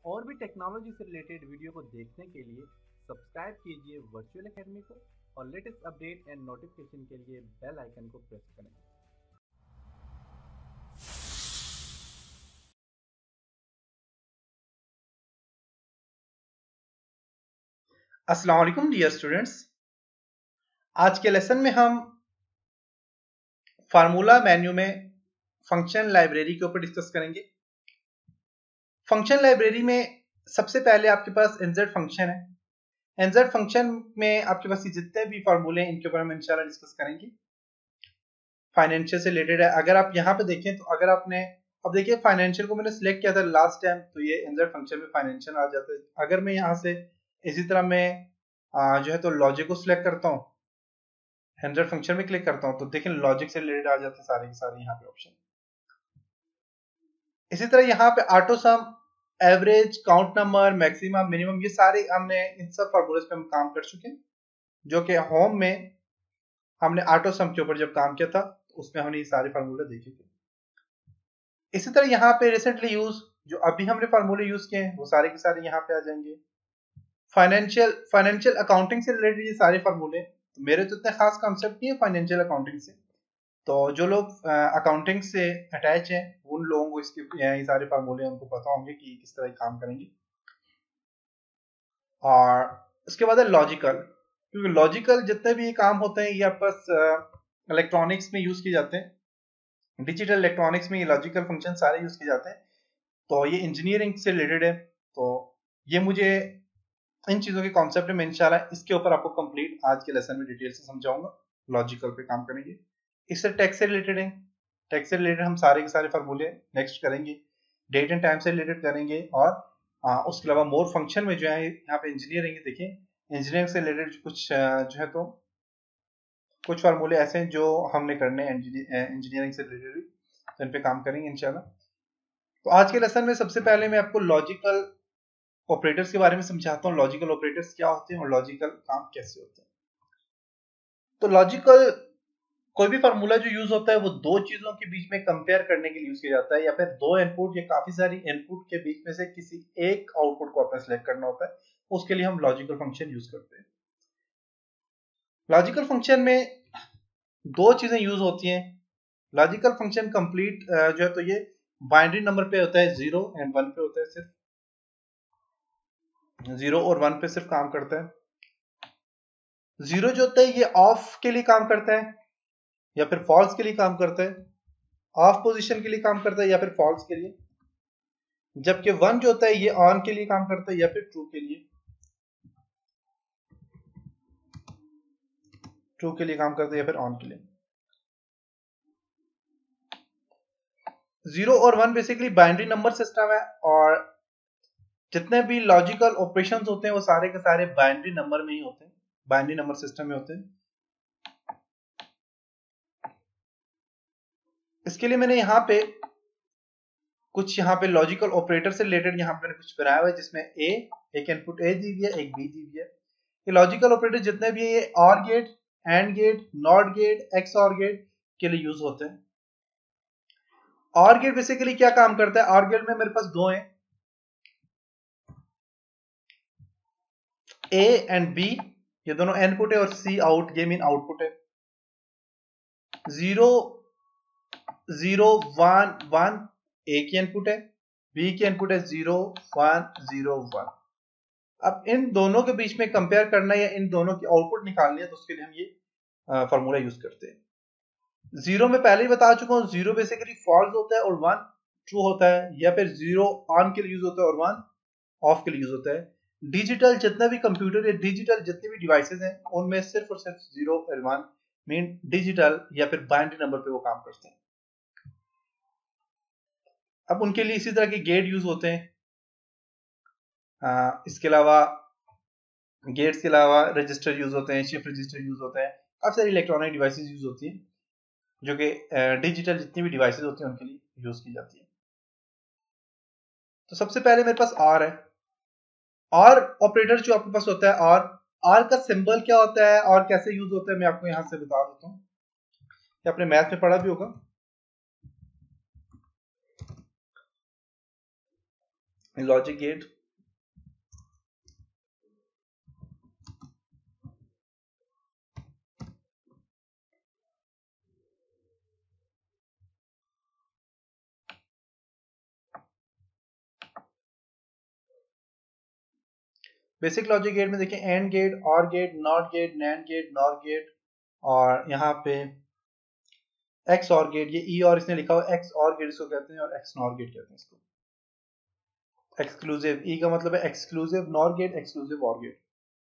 और भी टेक्नोलॉजी से रिलेटेड वीडियो को देखने के लिए सब्सक्राइब कीजिए वर्चुअल एकेडमी को और लेटेस्ट अपडेट एंड नोटिफिकेशन के लिए बेल आइकन को प्रेस करें। अस्सलाम वालेकुम डियर स्टूडेंट्स, आज के लेसन में हम फार्मूला मेन्यू में फंक्शन लाइब्रेरी के ऊपर डिस्कस करेंगे। फंक्शन लाइब्रेरी में सबसे पहले आपके पास एनजेड फंक्शन है। एनजेड फंक्शन में आपके पास जितने भी फार्मूले हैं इनके ऊपर हम इंशाल्लाह डिस्कस करेंगे। फाइनेंशियल से रिलेटेड है। अगर आप यहाँ पे देखें तो अगर आपने अब देखिए फाइनेंशियल को मैंने सिलेक्ट किया था लास्ट टाइम, तो ये एनजेड फंक्शन में फाइनेंशियल आ जाता है। अगर मैं यहाँ से इसी तरह मैं जो है तो लॉजिक को सिलेक्ट करता हूँ, एनजेड फंक्शन में क्लिक करता हूँ, तो देखें लॉजिक से रिलेटेड आ जाते हैं सारे के सारे यहाँ पे ऑप्शन। इसी तरह यहाँ पे auto sum, average, count number, maximum, minimum, ये सारे हमने इन सब फॉर्मूलेस पे हम काम कर चुके हैं, जो कि होम में हमने ऑटो सम के ऊपर जब काम किया था तो उसमें हमने ये सारे फार्मूले देखे थे। इसी तरह यहाँ पे रिसेंटली यूज जो अभी हमने फार्मूले यूज किए हैं वो सारे के सारे यहाँ पे आ जाएंगे। फाइनेंशियल अकाउंटिंग से रिलेटेड ये सारे फार्मूले, तो मेरे तो इतने खास कॉन्सेप्ट नहीं है फाइनेंशियल अकाउंटिंग से, तो जो लोग अकाउंटिंग से अटैच हैं उन लोगों को इसके ये सारे फार्मूले उनको पता होंगे कि किस तरह काम करेंगे। और उसके बाद है लॉजिकल, क्योंकि लॉजिकल जितने भी काम होते हैं ये आपस इलेक्ट्रॉनिक्स में यूज किए जाते हैं, डिजिटल इलेक्ट्रॉनिक्स में ये लॉजिकल फंक्शन सारे यूज किए जाते हैं। तो ये इंजीनियरिंग से रिलेटेड है, तो ये मुझे इन चीजों के कॉन्सेप्ट में इंशाल्लाह इसके ऊपर आपको कंप्लीट आज के लेसन में डिटेल से समझाऊंगा। लॉजिकल पे काम करेंगे। इससे टैक्स से रिलेटेड है, टैक्स से रिलेटेड हम सारे के सारे फार्मूले नेक्स्ट करेंगे। डेट एंड टाइम से रिलेटेड करेंगे और उसके अलावा मोर फंक्शन में जो है यहाँ पे इंजीनियरिंग, देखिए इंजीनियरिंग से रिलेटेड कुछ जो है तो कुछ फार्मूले ऐसे हैं जो हमने करने हैं इंजीनियरिंग से रिलेटेड, तो इन पे काम करेंगे इंशाल्लाह। तो आज के लेसन में सबसे पहले मैं आपको लॉजिकल ऑपरेटर्स के बारे में समझाता हूँ, लॉजिकल ऑपरेटर्स क्या होते हैं और लॉजिकल काम कैसे होते हैं। तो लॉजिकल कोई भी फार्मूला जो यूज होता है वो दो चीजों के बीच में कंपेयर करने के लिए यूज किया जाता है, या फिर दो इनपुट या काफी सारी इनपुट के बीच में से किसी एक आउटपुट को आपने सेलेक्ट करना होता है, उसके लिए हम लॉजिकल फंक्शन यूज करते हैं। लॉजिकल फंक्शन में दो चीजें यूज होती हैं। लॉजिकल फंक्शन कंप्लीट जो है तो ये बाइनरी नंबर पे होता है, 0 एंड 1 पे होता है, सिर्फ 0 और 1 पे सिर्फ काम करता है। 0 जो होता है ये ऑफ के लिए काम करता है या फिर फॉल्स के लिए काम करता है, ऑफ पोजीशन के लिए काम करता है या फिर फॉल्स के लिए, जबकि 1 जो होता है ये ऑन के लिए काम करता है या फिर ट्रू के लिए, ट्रू के लिए काम करता है या फिर ऑन के लिए। 0 और 1 बेसिकली बाइनरी नंबर सिस्टम है, और जितने भी लॉजिकल ऑपरेशंस होते हैं वो सारे के सारे बाइनरी नंबर में ही होते हैं, बाइनरी नंबर सिस्टम में होते हैं। इसके लिए मैंने यहाँ पे कुछ लॉजिकल ऑपरेटर से रिलेटेड यहाँ पे मैंने कुछ बनाया हुआ है, जिसमें एक इनपुट ए दी हुई है, एक बी दी हुई है। ये लॉजिकल ऑपरेटर जितने भी है ये or gate, and gate, not gate, XOR gate के लिए यूज होते हैं। ऑर गेट बेसिकली क्या काम करता है, ऑर गेट में मेरे पास दो हैं, ए एंड बी, ये दोनों इनपुट है, और सी आउट, ये मीन आउटपुट है। 0 0 1 1 ए की इनपुट है, बी की इनपुट है 0 1 0 1। अब इन दोनों के बीच में कंपेयर करना है या इन दोनों की आउटपुट निकालनी है, तो उसके लिए हम ये फॉर्मूला यूज करते हैं। 0 में पहले ही बता चुका हूं, 0 बेसिकली फॉल्स होता है और 1 ट्रू होता है, या फिर 0 ऑन के लिए यूज होता है और 1 ऑफ के लिए यूज होता है। डिजिटल जितना भी कंप्यूटर या डिजिटल जितने भी डिवाइसेस हैं उनमें सिर्फ और सिर्फ 0 और 1 मीन डिजिटल या फिर बाइनरी नंबर पे वो काम करते हैं। अब उनके लिए इसी तरह के गेट यूज होते हैं। इसके अलावा गेट्स के अलावा रजिस्टर यूज होते हैं, शिफ्ट रजिस्टर यूज होते हैं, काफी सारी इलेक्ट्रॉनिक डिवाइसेस यूज होती हैं जो कि डिजिटल जितनी भी डिवाइसेस होती हैं उनके लिए यूज की जाती है। तो सबसे पहले मेरे पास आर है। और ऑपरेटर जो आपके पास होता है, और का सिंबल क्या होता है और कैसे यूज होता है मैं आपको यहां से बता देता हूं, कि आपने मैथ में पढ़ा भी होगा। Logic gate basic logic gate में देखिए and gate, or gate, not gate, NAND gate, NOR gate, और यहाँ पे एक्स और गेट, ये ई और इसने लिखा हुआ एक्स और गेट इसको कहते हैं, और एक्स नॉर गेट कहते हैं इसको। एक्सक्लूसिव, ई का मतलब है एक्सक्लूसिव, नॉर गेट एक्सक्लूसिव, और गेट।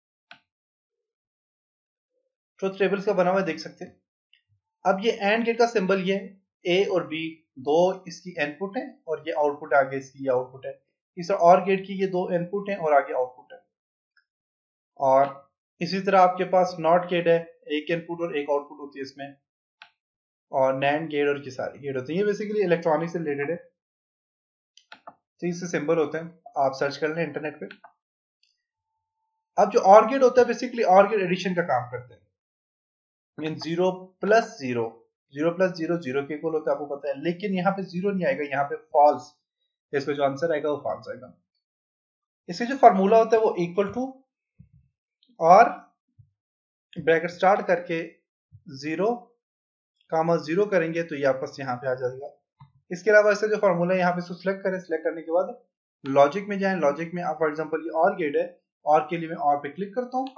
ट्रुथ टेबल्स का बना हुआ देख सकते हैं। अब ये एंड गेट का सिंबल, ये ए और बी दो इसकी इनपुट है, और ये आउटपुट आगे इसकी आउटपुट है। इस और गेट की ये दो इनपुट है और आगे आउटपुट है। और इसी तरह आपके पास नॉट गेट है, एक इनपुट और एक आउटपुट होती है इसमें, और नैंड गेट और ये सारे गेट होते हैं। ये बेसिकली इलेक्ट्रॉनिक्स से रिलेटेड है, तो इससे सिंबल होते हैं, आप सर्च कर लें इंटरनेट पे। अब जो और गेट होता है बेसिकली और गेट एडिशन का काम करते हैं, मीन 0 प्लस 0, 0 प्लस 0 0 के इक्वल होता है, आपको पता है। लेकिन यहाँ पे 0 नहीं आएगा, यहाँ पे फॉल्स, इसका जो आंसर आएगा वो फॉल्स आएगा। इसके जो फार्मूला होता है वो equal to or bracket start करके 0 कामा 0 करेंगे तो ये आपस यहाँ पे आ जाएगा। इसके अलावा इसका जो फार्मूला है यहाँ पे सिलेक्ट करें, सिलेक्ट करने के बाद लॉजिक में जाएं। लॉजिक में आप फॉर एग्जांपल ये और गेट है, और के लिए मैं और पे क्लिक करता हूँ,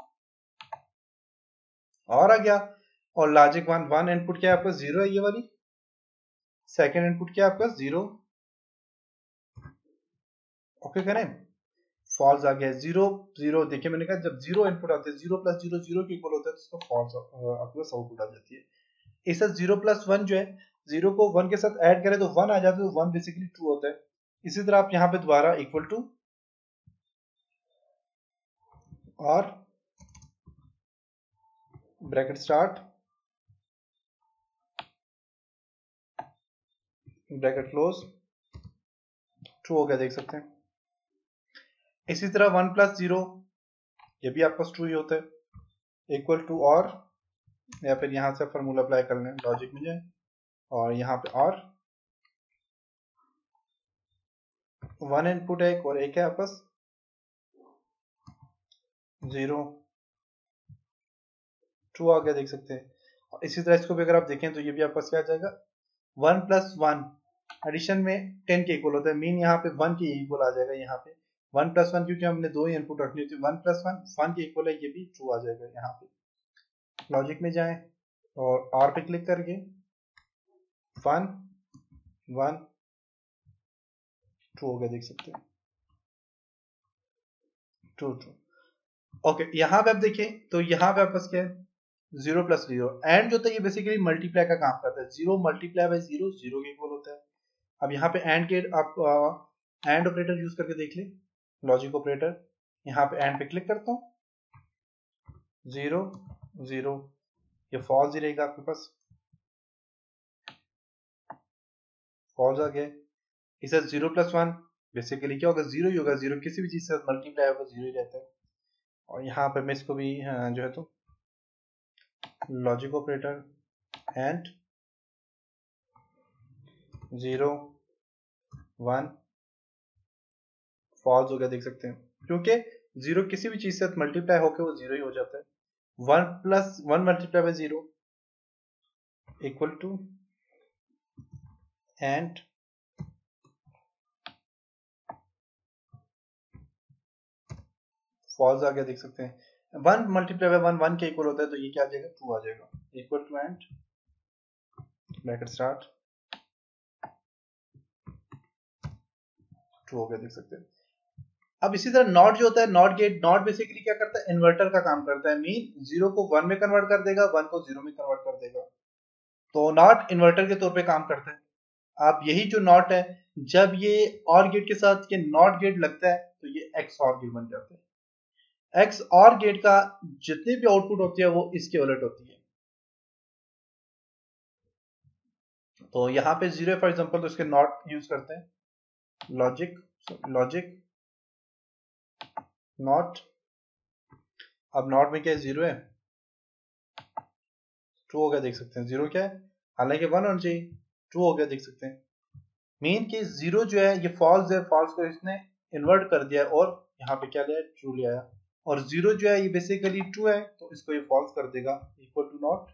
और आ गया। और लॉजिक 1 इनपुट क्या है आपका 0 है, ये वाली। सेकंड इनपुट क्या है आपका 0, ओके करें, फॉल्स आ गया। 0 0, देखिए मैंने कहा जब 0 इनपुट आते हैं, 0 प्लस 0 0 के इक्वल होता है, तो इसका फॉल्स आपके पास आउटपुट आ जाती है। इसे 0 प्लस 1 जो है, 0 को 1 के साथ ऐड करें तो 1 आ जाता है, तो 1 बेसिकली ट्रू होता है। इसी तरह आप यहाँ पे दोबारा equal to or bracket start, bracket close, true हो गया, देख सकते हैं। इसी तरह 1 प्लस 0, ये भी आपका ट्रू ही होता है, इक्वल टू और, या फिर यहाँ से फॉर्मूला अप्लाई कर लें, लॉजिक में जाए और यहाँ पे और 1 इनपुट है एक और एक है आपस 0, ट्रू आ गया, देख सकते हैं। इसी तरह इसको भी अगर आप देखें तो ये भी आपस क्या आ जाएगा, 1 प्लस 1 एडिशन में 10 के इक्वल होता है, मीन यहाँ पे 1 के इक्वल आ जाएगा। यहाँ पे 1 प्लस 1 क्योंकि हमने दो ही इनपुट रखनी होती है, 1 प्लस 1 के इक्वल है, ये भी ट्रू आ जाएगा। यहाँ पे लॉजिक में जाएं और पे क्लिक करके 1 1 ट्रू हो गया, देख सकते हैं, ट्रू ट्रू। ओके, यहाँ पे आप देखें तो यहाँ पे आपस क्या है 0 प्लस 0, एंड जो होता है ये बेसिकली मल्टीप्लाई का काम करता है। 0 मल्टीप्लाई बाय 0 0 के इक्वल होता है। अब यहाँ पे एंड के आप एंड ऑपरेटर यूज करके देख लें, लॉजिक ऑपरेटर। यहाँ पे एंड पे क्लिक करता हूँ, 0 0, ये फॉल्स ही रहेगा आपके पास, फॉल्स आ गया। इसे 0 प्लस 1 बेसिकली क्या होगा 0 ही होगा, 0 किसी भी चीज से मल्टीप्लाई होगा 0 ही रहता है। और यहाँ पे मैं इसको भी जो है तो लॉजिक ऑपरेटर एंड 0 1 फॉल्स हो गया, देख सकते हैं, क्योंकि 0 किसी भी चीज से मल्टीप्लाई होकर वो 0 ही हो जाता है। 1 plus 1 multiply by 0 equal to and false आ गया, देख सकते हैं। 1 मल्टीप्लाई बाय 1 1 के इक्वल होता है, तो ये क्या आ जाएगा ट्रू आ जाएगा, equal to and bracket start, true हो गया, देख सकते हैं। अब इसी तरह नॉट जो होता है, नॉट गेट, नॉट बेसिकली क्या करता है इन्वर्टर का काम करता है, मीन 0 को 1 में कन्वर्ट कर देगा, 1 को 0 में कन्वर्ट कर देगा। तो नॉट इन्वर्टर के तौर पे काम करता है। आप यही जो नॉट है, जब ये और गेट के साथ ये नॉट गेट लगता है तो ये एक्स और गेट बन जाता है। एक्स और गेट का जितनी भी आउटपुट होती है वो इसके उलट होती है। तो यहाँ पे 0 फॉर एग्जांपल, तो इसके नॉट यूज करते हैं, लॉजिक लॉजिक नॉट। अब नॉट में क्या है 0 है, ट्रू हो गया, देख सकते हैं। 0 क्या है, हालांकि 1 होना चाहिए, ट्रू हो गया, देख सकते हैं। मीन कि 0 जो है ये फॉल्स है, फॉल्स को इसने इन्वर्ट कर दिया और यहाँ पे क्या लिया, ट्रू ले आया। और 0 जो है ये बेसिकली ट्रू है, तो इसको ये फॉल्स कर देगा, इक्वल टू नॉट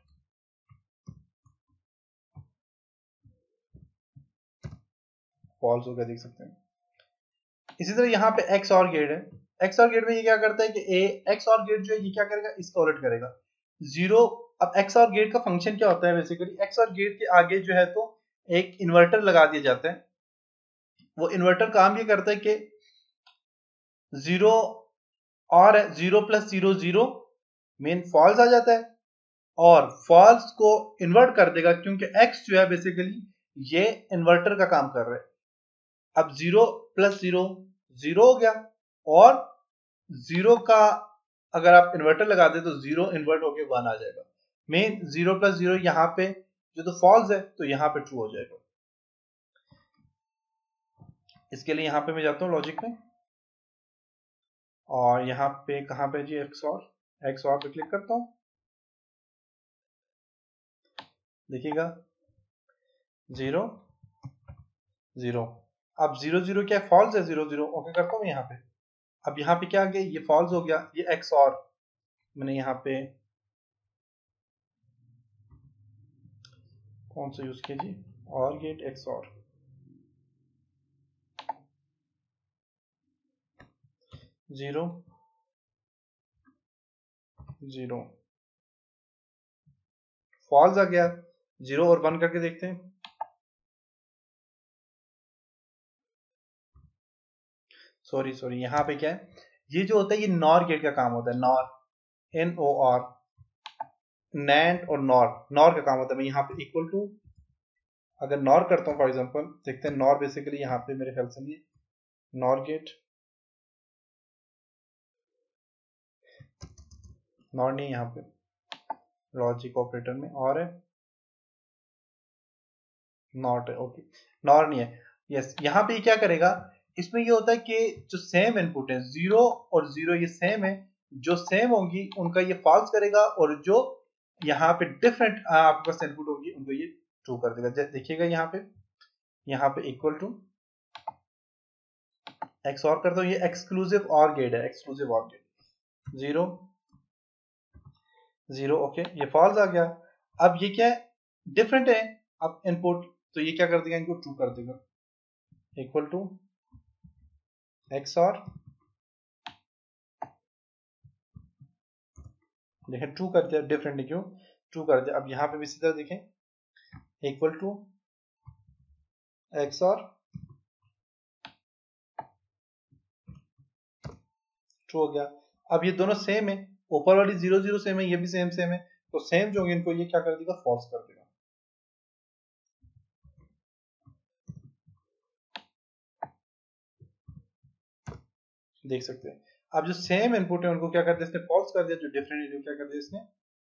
फॉल्स हो गया, देख सकते हैं। इसी तरह यहाँ पे एक्स और गेट है, एक्स और गेट में ये क्या करता है कि एक्स और गेट जो है ये क्या करेगा, इसका उलट करेगा 0। अब एक्स और गेट का फंक्शन क्या होता है, बेसिकली एक्स और गेट के आगे जो है तो एक इन्वर्टर लगा दिया जाता है। वो इन्वर्टर काम ये करता है कि 0 और 0 + 0 0 मेन फॉल्स आ जाता है और फॉल्स को इन्वर्ट कर देगा, क्योंकि x जो है बेसिकली ये इन्वर्टर का काम कर रहा है। अब 0 + 0 0 हो गया और 0 का अगर आप इन्वर्टर लगा दे तो 0 इन्वर्ट होके 1 आ जाएगा। मेन 0 + 0 यहाँ पे जो तो फॉल्स है तो यहाँ पे ट्रू हो जाएगा। इसके लिए यहाँ पे मैं जाता हूँ लॉजिक में और यहाँ पे कहाँ पे जी एक्स और पे क्लिक करता हूँ। देखिएगा 0 0। अब 0 0 क्या फॉल्स है, 0 0 ओके करता हूँ यहाँ पे। अब यहाँ पे क्या आ गया, ये फॉल्स हो गया, ये एक्स और मैंने यहाँ पे कौन सा यूज किया जी, और गेट एक्स और 0 0 फॉल्स आ गया। 0 और 1 करके देखते हैं। सॉरी यहाँ पे क्या है, ये जो होता है ये नॉर गेट का काम होता है। नॉर NOR नैंड और नॉर का काम होता है। मैं यहाँ पे इक्वल टू अगर नॉर करता हूँ फॉर एग्जांपल, देखते हैं नॉर बेसिकली यहाँ पे मेरे ख्याल से नहीं, नॉर गेट नॉर नहीं, यहाँ पे लॉजिक ऑपरेटर में और है नॉट है, ओके नॉर नहीं है। यस यहाँ पे क्या करेगा, इसमें ये होता है कि जो सेम इनपुट है 0 और 0 ये सेम है, जो सेम होंगी उनका ये फॉल्स करेगा और जो यहाँ पे डिफरेंट आपके पास इनपुट होगी उनको ये ट्रू कर देगा। देखिएगा यहाँ पे इक्वल टू एक्स और करता हूँ, ये एक्सक्लूसिव और गेट है, एक्सक्लूसिव और गेट 0 0 ओके ये फॉल्स आ गया। अब ये क्या है, डिफरेंट है अब इनपुट, तो ये क्या कर देगा, इनको ट्रू कर देगा इक्वल टू एक्स और देखें ट्रू कर दिया, डिफरेंट क्यों ट्रू कर दिया। अब यहाँ पे भी इसी तरह देखें इक्वल टू एक्स और ट्रू हो गया। अब ये दोनों सेम है, ऊपर वाली 0 0 सेम है, ये भी सेम सेम है, तो सेम जो होंगे इनको ये क्या कर देगा, फॉल्स कर देगा। देख सकते हैं अब जो सेम इनपुट है उनको क्या कर दिया इसने, फॉल्स कर दिया, जो डिफरेंट है क्या कर दिया इसने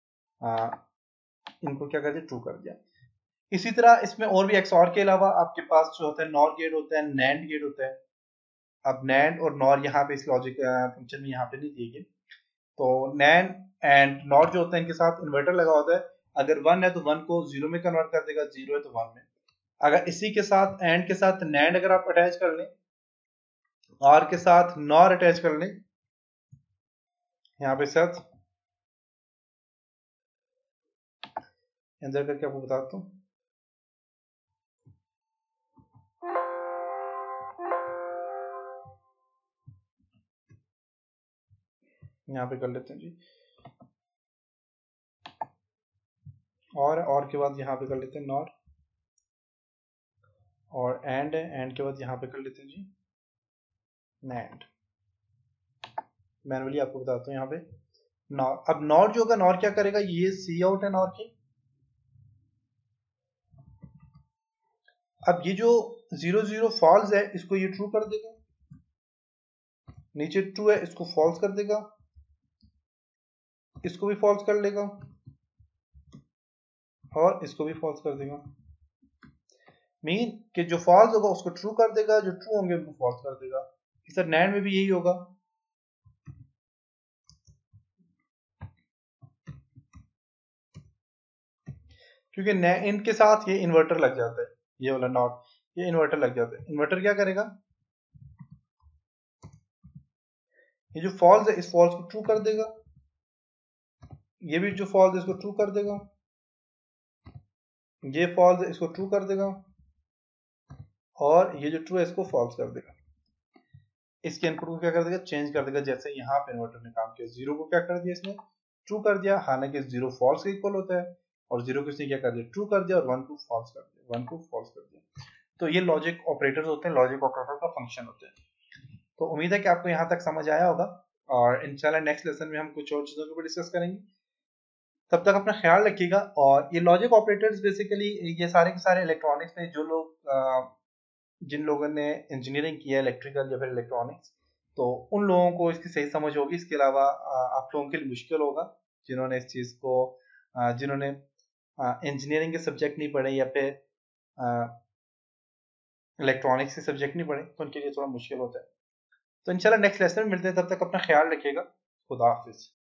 इनको क्या कर दिया, ट्रू कर दिया। इसी तरह इसमें और भी एक्स और के अलावा आपके पास जो होता है नॉर गेट होता है, नैंड गेट होता है। अब नैंड और नॉर यहाँ पे इस लॉजिक फंक्शन में यहाँ पे नहीं दिए गए, तो नैंड एंड नॉट जो होता है इनके साथ इन्वर्टर लगा होता है। अगर 1 है तो 1 को 0 में कन्वर्ट कर देगा, 0 है तो 1 में। अगर इसी के साथ एंड के साथ नैंड अगर आप अटैच कर लें, और के साथ नॉर अटैच कर लें, यहाँ पे साथ अंदर करके आपको बताता हूँ। यहाँ पे कर लेते हैं जी, और के बाद यहाँ पे कर लेते हैं नॉर, और एंड है, एंड के बाद यहाँ पे कर लेते हैं जी नैंड। मैनुअली आपको बताता हूँ यहाँ पे नॉर। अब नॉर जो होगा, नॉर क्या करेगा, ये सी आउट है नॉर की। अब ये जो 0 0 फॉल्स है इसको ये ट्रू कर देगा, नीचे ट्रू है इसको फॉल्स कर देगा, इसको भी फॉल्स कर लेगा और इसको भी फॉल्स कर देगा। मीन कि जो फॉल्स होगा उसको ट्रू कर देगा, जो ट्रू होंगे उनको फॉल्स कर देगा। इस तरह नैंड में भी यही होगा। क्योंकि इनके साथ ये इन्वर्टर लग जाता है, ये वाला नॉट, ये इन्वर्टर लग जाता है। इन्वर्टर क्या करेगा, ये जो फॉल्स है इस फॉल्स को ट्रू कर देगा, ये भी जो फॉल्स है इसको ट्रू कर देगा, ये फॉल्स है इसको ट्रू कर देगा, और ये जो ट्रू है इसको फॉल्स कर देगा। इसके इनपुट को क्या कर देगा, चेंज कर देगा। जैसे यहाँ पे इन्वर्टर ने काम किया, 0 को क्या कर दिया इसने, ट्रू कर दिया, हालांकि 0 फॉल्स के इक्वल होता है, और 0 को इसने क्या कर दिया, ट्रू कर दिया, और 1 को फॉल्स कर दिया, 1 को फॉल्स कर दिया। तो ये लॉजिक ऑपरेटर्स होते हैं, लॉजिक ऑपरेटर का फंक्शन होते हैं। तो उम्मीद है कि आपको यहाँ तक समझ आया होगा, और इंशाल्लाह नेक्स्ट लेसन में हम कुछ और चीज़ों को भी डिस्कस करेंगे। तब तक अपना ख्याल रखिएगा। और ये लॉजिक ऑपरेटर्स बेसिकली ये सारे के सारे इलेक्ट्रॉनिक्स में जो लोग जिन लोगों ने इंजीनियरिंग किया है इलेक्ट्रिकल या फिर इलेक्ट्रॉनिक्स, तो उन लोगों को इसकी सही समझ होगी। इसके अलावा आप लोगों के लिए मुश्किल होगा जिन्होंने इस चीज़ को जिन्होंने इंजीनियरिंग के सब्जेक्ट नहीं पढ़े या फिर इलेक्ट्रॉनिक्स के सब्जेक्ट नहीं पढ़े, तो उनके लिए थोड़ा मुश्किल होता है। तो इंशाल्लाह नेक्स्ट लेसन में मिलते हैं, तब तक अपना ख्याल रखिएगा। खुदा हाफिज।